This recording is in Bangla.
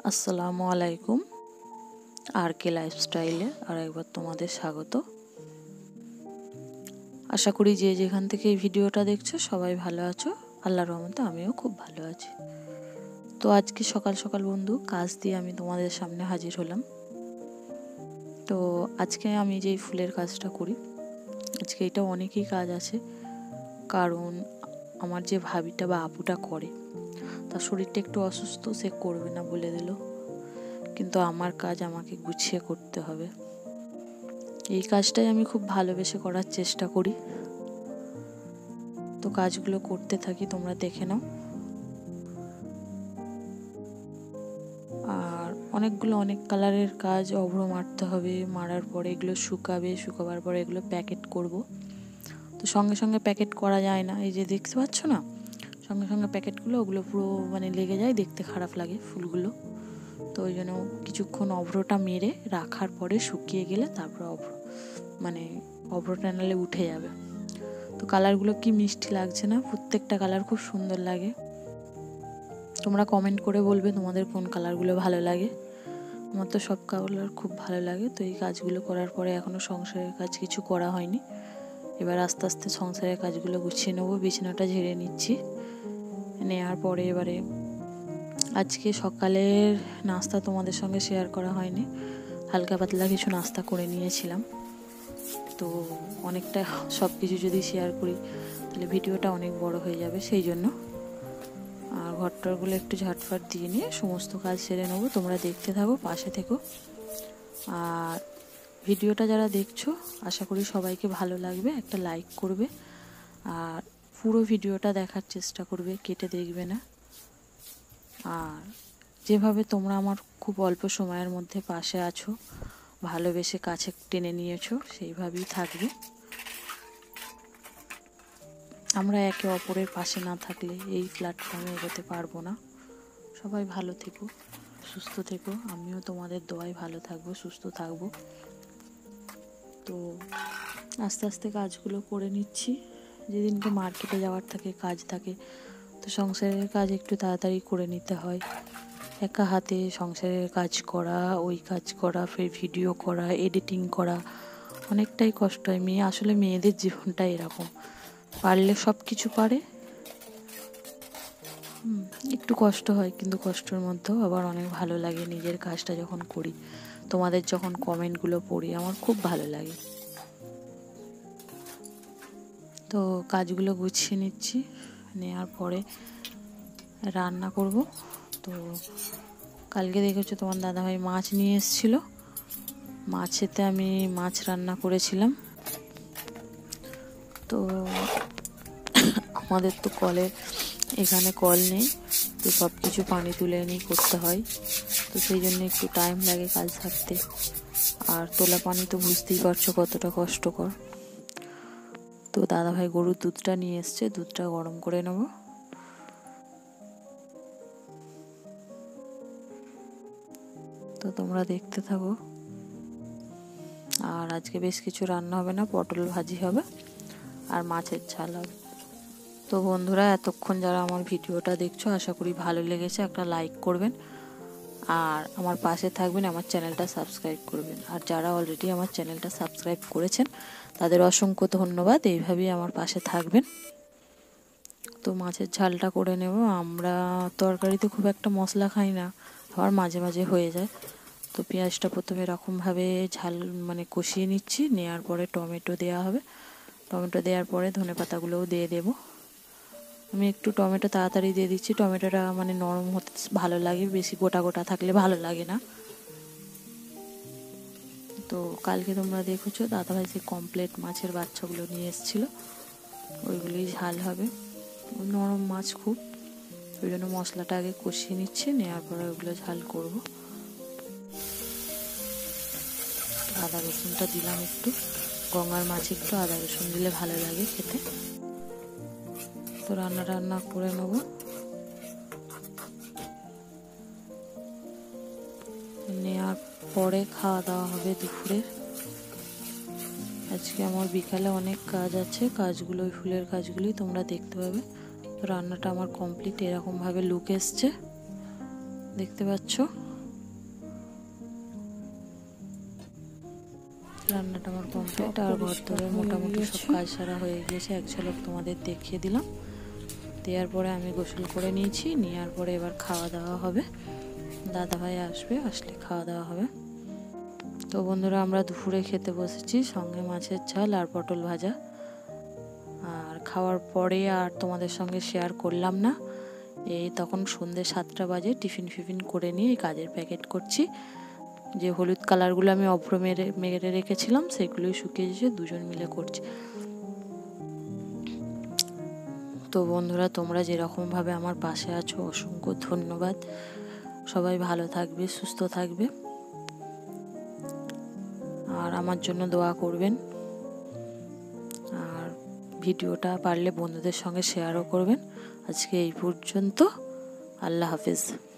আসসালামু আলাইকুম। আর কে লাইফস্টাইলে আর একবার তোমাদের স্বাগত। আশা করি যে যেখান থেকে এই ভিডিওটা দেখছো সবাই ভালো আছো। আল্লাহর রহমতে আমিও খুব ভালো আছি। তো আজকে সকাল সকাল বন্ধু কাজ দিয়ে আমি তোমাদের সামনে হাজির হলাম। তো আজকে আমি যেই ফুলের কাজটা করি, আজকে এটা অনেকই কাজ আছে, কারণ আমার যে ভাবিটা বা আপুটা করে তার শরীরটা একটু অসুস্থ, সে করবে না বলে দিল, কিন্তু আমার কাজ আমাকে গুছিয়ে করতে হবে। এই কাজটাই আমি খুব ভালোবেসে করার চেষ্টা করি। তো কাজগুলো করতে থাকি, তোমরা দেখে নাও। আর অনেক কালারের কাজ, অভ্র মারতে হবে, মারার পরে এগুলো শুকাবে, শুকাবার পরে এগুলো প্যাকেট করব। তো সঙ্গে সঙ্গে প্যাকেট করা যায় না, এই যে দেখতে পাচ্ছ না, সঙ্গে সঙ্গে প্যাকেটগুলো ওগুলো পুরো লেগে যায়, দেখতে খারাপ লাগে ফুলগুলো। তো ওই জন্য কিছুক্ষণ অভ্রটা মেরে রাখার পরে শুকিয়ে গেলে তারপর অভ্রটা নালে উঠে যাবে। তো কালারগুলো কি মিষ্টি লাগছে না, প্রত্যেকটা কালার খুব সুন্দর লাগে। তোমরা কমেন্ট করে বলবে তোমাদের কোন কালারগুলো ভালো লাগে। আমার তো সব কালার খুব ভালো লাগে। তো এই কাজগুলো করার পরে এখনও সংসারের কাজ কিছু করা হয়নি, এবার আস্তে আস্তে সংসারের কাজগুলো গুছিয়ে নেবো। বিছানাটা ঝেড়ে নিচ্ছি, নেওয়ার পরে এবারে আজকে সকালের নাস্তা তোমাদের সঙ্গে শেয়ার করা হয়নি, হালকা পাতলা কিছু নাস্তা করে নিয়েছিলাম। তো অনেকটা সব কিছু যদি শেয়ার করি তাহলে ভিডিওটা অনেক বড় হয়ে যাবে, সেই জন্য। আর ঘরটারগুলো একটু ঝাটফাট দিয়ে নিয়ে সমস্ত কাজ সেরে নেবো। তোমরা দেখতে থাকো, পাশে থেকো। আর ভিডিওটা যারা দেখছো আশা করি সবাইকে ভালো লাগবে, একটা লাইক করবে আর পুরো ভিডিওটা দেখার চেষ্টা করবে, কেটে দেখবে না। আর যেভাবে তোমরা আমার খুব অল্প সময়ের মধ্যে পাশে আছো, ভালোবেসে কাছে টেনে নিয়েছো, সেইভাবেই থাকবে। আমরা একে অপরের পাশে না থাকলে এই প্ল্যাটফর্মে এগোতে পারবো না। সবাই ভালো থেকো, সুস্থ থেকো, আমিও তোমাদের দোয়ায় ভালো থাকবো, সুস্থ থাকবো। তো আস্তে আস্তে কাজগুলো করে নিচ্ছি। যেদিনকে মার্কেটে যাওয়ার থাকে, কাজ থাকে, তো সংসারের কাজ একটু তাড়াতাড়ি করে নিতে হয়। একা হাতে সংসারের কাজ করা, ওই কাজ করা, ফের ভিডিও করা, এডিটিং করা, অনেকটাই কষ্ট হয়। আসলে মেয়েদের জীবনটা এরকম, পারলে সব কিছু পারে, একটু কষ্ট হয়, কিন্তু কষ্টের মধ্যেও আবার অনেক ভালো লাগে। নিজের কাজটা যখন করি, তোমাদের যখন কমেন্টগুলো পড়ি, আমার খুব ভালো লাগে। তো কাজগুলো গুছিয়ে নিচ্ছি, নেওয়ার পরে রান্না করব। তো কালকে দেখেছো তোমার দাদাভাই মাছ নিয়ে এসেছিলো, মাছেতে আমি মাছ রান্না করেছিলাম। তো আমাদের তো এখানে কল নেই, তো সব কিছু পানি তুলে এনেই করতে হয়। তো সেই জন্য একটু টাইম লাগে কাজ সারতে। আর তোলা পানি তো বুঝতেই পারছো কতটা কষ্টকর। তো দাদাভাই গরুর দুধটা নিয়ে এসছে, দুধটা গরম করে নেব। তো তোমরা দেখতে থাকো। আর আজকে বেশ কিছু রান্না হবে না, পটল ভাজি হবে আর মাছের ঝাল হবে। তো বন্ধুরা, এতক্ষণ যারা আমার ভিডিওটা দেখছো আশা করি ভালো লেগেছে, একটা লাইক করবেন আর আমার পাশে থাকবেন, আমার চ্যানেলটা সাবস্ক্রাইব করবেন। আর যারা অলরেডি আমার চ্যানেলটা সাবস্ক্রাইব করেছেন তাদের অসংখ্য ধন্যবাদ, এইভাবেই আমার পাশে থাকবেন। তো মাছের ঝালটা করে নেব। আমরা তরকারিতে খুব একটা মশলা খাই না, আবার মাঝে মাঝে হয়ে যায়। তো পেঁয়াজটা প্রথমে এরকমভাবে ঝাল কষিয়ে নিচ্ছি, নেওয়ার পরে টমেটো দেওয়া হবে। টমেটো দেওয়ার পরে ধনেপাতাগুলোও দিয়ে দেবো। আমি একটু টমেটো তাড়াতাড়ি দিয়ে দিচ্ছি, টমেটোটা নরম হতে ভালো লাগে, বেশি গোটা গোটা থাকলে ভালো লাগে না। তো কালকে তোমরা দেখেছো দাদাভাই যে কমপ্লেট মাছের বাচ্চাগুলো নিয়ে এসেছিলো, ওইগুলোই ঝাল হবে। নরম মাছ খুব, ওই জন্য মশলাটা আগে কষিয়ে নিচ্ছে, নেওয়ার পরে ওইগুলো ঝাল করব। আদা রসুনটা দিলাম একটু, গঙ্গার মাছ একটু আদা রসুন দিলে ভালো লাগে খেতে। তো রান্না করে নেব। নেওয়ার পরে খাওয়া দাওয়া হবে দুপুরে। আজকে আমার বিকালে অনেক কাজ আছে, কাজগুলো ওই ফুলের কাজগুলোই তোমরা দেখতে পাবে। তো রান্নাটা আমার কমপ্লিট, এরকমভাবে লুক এসছে, দেখতে পাচ্ছ। রান্নাটা আমার কমপ্লিট, আর ঘর ধরে মোটামুটি সব কাজ সারা হয়ে গিয়েছে। এক ঝলক তোমাদের দেখিয়ে দিলাম। দেওয়ার পরে আমি গোসল করে নিয়েছি, নেওয়ার পরে এবার খাওয়া দাওয়া হবে। দাদাভাই আসবে, আসলে খাওয়া দাওয়া হবে। তো বন্ধুরা, আমরা দুপুরে খেতে বসেছি, সঙ্গে মাছের ঝাল আর পটল ভাজা। আর খাওয়ার পরে আর তোমাদের সঙ্গে শেয়ার করলাম না। এই তখন সন্ধ্যে 7টা বাজে, টিফিন করে নিয়ে এই কাজের প্যাকেট করছি। যে হলুদ কালারগুলো আমি অভ্র মেরে রেখেছিলাম সেগুলোই শুকিয়ে যেছে, দুজন মিলে করছি। তো বন্ধুরা, তোমরা যেরকমভাবে আমার পাশে আছো অসংখ্য ধন্যবাদ। সবাই ভালো থাকবে, সুস্থ থাকবে, আর আমার জন্য দোয়া করবেন। আর ভিডিওটা পারলে বন্ধুদের সঙ্গে শেয়ারও করবেন। আজকে এই পর্যন্ত, আল্লাহ হাফেজ।